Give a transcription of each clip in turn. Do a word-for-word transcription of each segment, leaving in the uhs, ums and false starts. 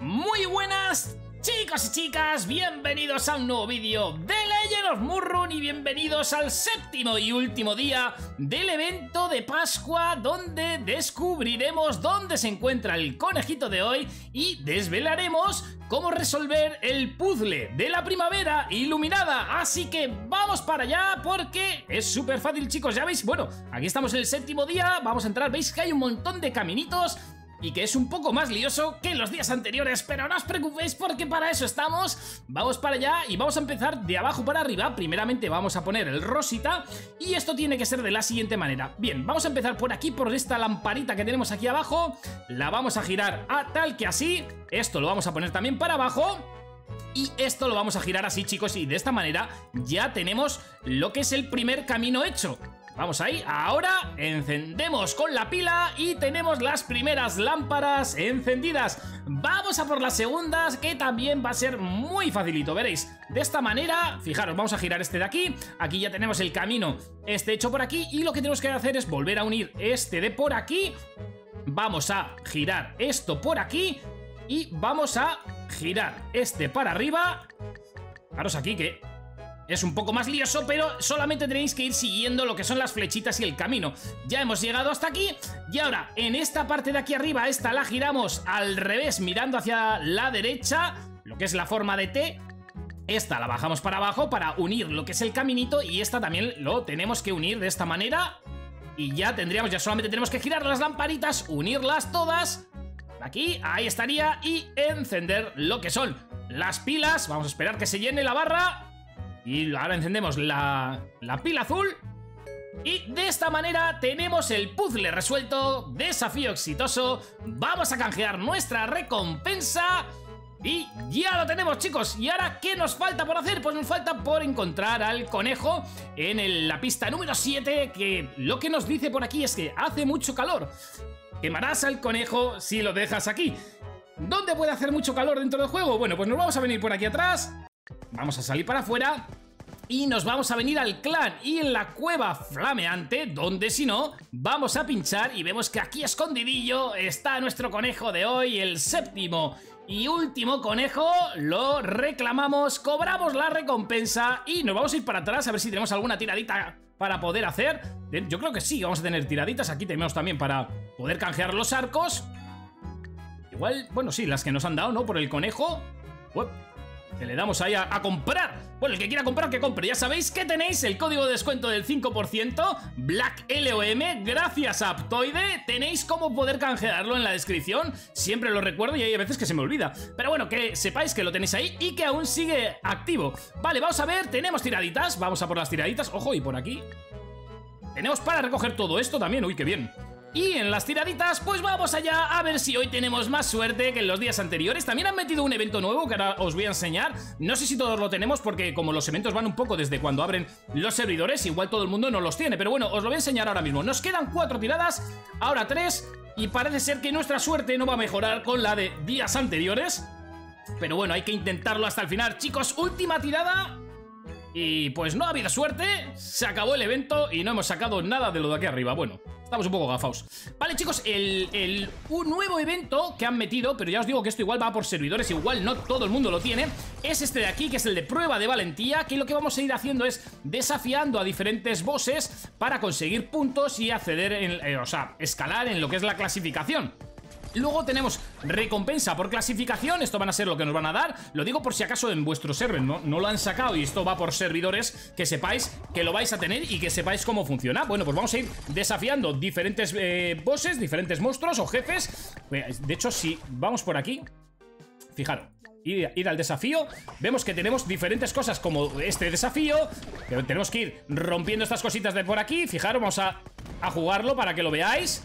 Muy buenas chicos y chicas, bienvenidos a un nuevo vídeo de Legend of Murrun y bienvenidos al séptimo y último día del evento de Pascua, donde descubriremos dónde se encuentra el conejito de hoy y desvelaremos cómo resolver el puzzle de la primavera iluminada. Así que vamos para allá porque es súper fácil, chicos. Ya veis, bueno, aquí estamos en el séptimo día, vamos a entrar, veis que hay un montón de caminitos y que es un poco más lioso que los días anteriores, pero no os preocupéis porque para eso estamos. Vamos para allá y vamos a empezar de abajo para arriba. Primeramente vamos a poner el rosita y esto tiene que ser de la siguiente manera. Bien, vamos a empezar por aquí, por esta lamparita que tenemos aquí abajo. La vamos a girar a tal que así. Esto lo vamos a poner también para abajo y esto lo vamos a girar así, chicos, y de esta manera ya tenemos lo que es el primer camino hecho. Vamos ahí, ahora encendemos con la pila y tenemos las primeras lámparas encendidas. Vamos a por las segundas, que también va a ser muy facilito, veréis. De esta manera, fijaros, vamos a girar este de aquí. Aquí ya tenemos el camino este hecho por aquí y lo que tenemos que hacer es volver a unir este de por aquí. Vamos a girar esto por aquí y vamos a girar este para arriba. Fijaros aquí que es un poco más lioso, pero solamente tenéis que ir siguiendo lo que son las flechitas y el camino. Ya hemos llegado hasta aquí y ahora en esta parte de aquí arriba, esta la giramos al revés mirando hacia la derecha, lo que es la forma de T. Esta la bajamos para abajo para unir lo que es el caminito y esta también lo tenemos que unir de esta manera. Y ya tendríamos, ya solamente tenemos que girar las lamparitas, unirlas todas. Aquí, ahí estaría y encender lo que son las pilas. Vamos a esperar que se llene la barra. Y ahora encendemos la, la pila azul. Y de esta manera tenemos el puzzle resuelto. Desafío exitoso. Vamos a canjear nuestra recompensa. Y ya lo tenemos, chicos. ¿Y ahora qué nos falta por hacer? Pues nos falta por encontrar al conejo en el, la pista número siete. Que lo que nos dice por aquí es que hace mucho calor. Quemarás al conejo si lo dejas aquí. ¿Dónde puede hacer mucho calor dentro del juego? Bueno, pues nos vamos a venir por aquí atrás. Vamos a salir para afuera y nos vamos a venir al clan y en la cueva flameante, donde si no, vamos a pinchar y vemos que aquí escondidillo está nuestro conejo de hoy, el séptimo y último conejo. Lo reclamamos, cobramos la recompensa y nos vamos a ir para atrás a ver si tenemos alguna tiradita para poder hacer. Yo creo que sí, vamos a tener tiraditas. Aquí tenemos también para poder canjear los arcos. Igual, bueno, sí, las que nos han dado, ¿no? Por el conejo. Uep. Que le damos ahí a, a comprar. Bueno, el que quiera comprar, que compre. Ya sabéis que tenéis el código de descuento del cinco por ciento Black L O M. Gracias a Aptoide. Tenéis cómo poder canjearlo en la descripción. Siempre lo recuerdo y hay veces que se me olvida. Pero bueno, que sepáis que lo tenéis ahí y que aún sigue activo. Vale, vamos a ver, tenemos tiraditas. Vamos a por las tiraditas. Ojo, y por aquí tenemos para recoger todo esto también. Uy, qué bien. Y en las tiraditas, pues vamos allá a ver si hoy tenemos más suerte que en los días anteriores. También han metido un evento nuevo que ahora os voy a enseñar. No sé si todos lo tenemos porque como los eventos van un poco desde cuando abren los servidores, igual todo el mundo no los tiene. Pero bueno, os lo voy a enseñar ahora mismo. Nos quedan cuatro tiradas, ahora tres. Y parece ser que nuestra suerte no va a mejorar con la de días anteriores. Pero bueno, hay que intentarlo hasta el final. Chicos, última tirada. Y pues no ha habido suerte, se acabó el evento y no hemos sacado nada de lo de aquí arriba. Bueno, estamos un poco gafaos. Vale, chicos, el, el, un nuevo evento que han metido, pero ya os digo que esto igual va por servidores, igual no todo el mundo lo tiene, es este de aquí, que es el de prueba de valentía, que lo que vamos a ir haciendo es desafiando a diferentes bosses para conseguir puntos y acceder, en, eh, o sea, escalar en lo que es la clasificación. Luego tenemos recompensa por clasificación. Esto van a ser lo que nos van a dar. Lo digo por si acaso en vuestro server no, no lo han sacado y esto va por servidores, que sepáis que lo vais a tener y que sepáis cómo funciona. Bueno, pues vamos a ir desafiando diferentes eh, bosses, diferentes monstruos o jefes. De hecho, si vamos por aquí, fijaros, ir, ir al desafío, vemos que tenemos diferentes cosas como este desafío, pero tenemos que ir rompiendo estas cositas de por aquí. Fijaros, vamos a, a jugarlo para que lo veáis.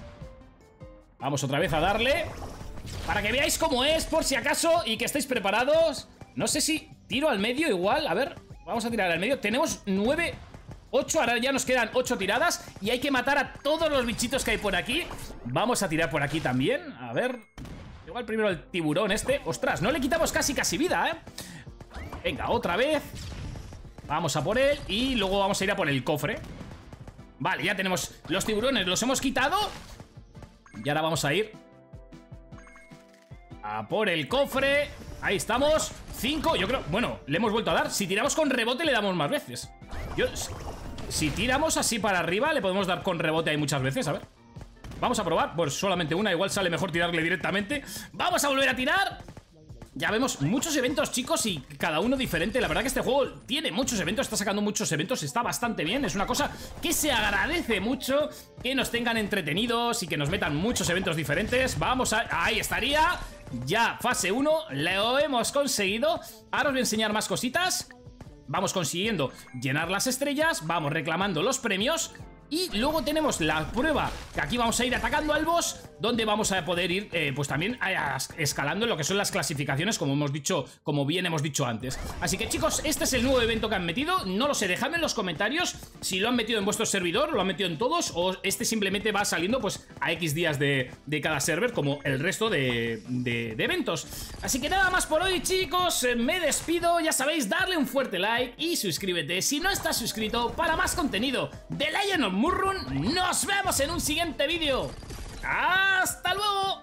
Vamos otra vez a darle para que veáis cómo es, por si acaso, y que estéis preparados. No sé si tiro al medio igual. A ver, vamos a tirar al medio. Tenemos nueve, ocho, ahora ya nos quedan ocho tiradas y hay que matar a todos los bichitos que hay por aquí. Vamos a tirar por aquí también. A ver, igual primero el tiburón este. Ostras, no le quitamos casi casi vida, ¿eh? Venga, otra vez. Vamos a por él y luego vamos a ir a por el cofre. Vale, ya tenemos los tiburones, los hemos quitado. Y ahora vamos a ir A por el cofre. Ahí estamos. Cinco, yo creo... Bueno, le hemos vuelto a dar. Si tiramos con rebote le damos más veces. Yo... Si tiramos así para arriba le podemos dar con rebote ahí muchas veces, a ver. Vamos a probar, pues solamente una. Igual sale mejor tirarle directamente. Vamos a volver a tirar. Ya vemos muchos eventos, chicos, y cada uno diferente. La verdad que este juego tiene muchos eventos, está sacando muchos eventos, está bastante bien. Es una cosa que se agradece mucho, que nos tengan entretenidos y que nos metan muchos eventos diferentes. Vamos a... Ahí estaría. Ya, fase uno, lo hemos conseguido. Ahora os voy a enseñar más cositas. Vamos consiguiendo llenar las estrellas, vamos reclamando los premios. Y luego tenemos la prueba, que aquí vamos a ir atacando al boss, donde vamos a poder ir, eh, pues también a, a, escalando en lo que son las clasificaciones, como hemos dicho, como bien hemos dicho antes. Así que chicos, este es el nuevo evento que han metido. No lo sé, dejadme en los comentarios si lo han metido en vuestro servidor, lo han metido en todos, o este simplemente va saliendo pues a X días de, de cada server, como el resto de, de, de eventos. Así que nada más por hoy, chicos, me despido. Ya sabéis, darle un fuerte like y suscríbete si no estás suscrito para más contenido de Legend of Murrun. Nos vemos en un siguiente vídeo. ¡Hasta luego!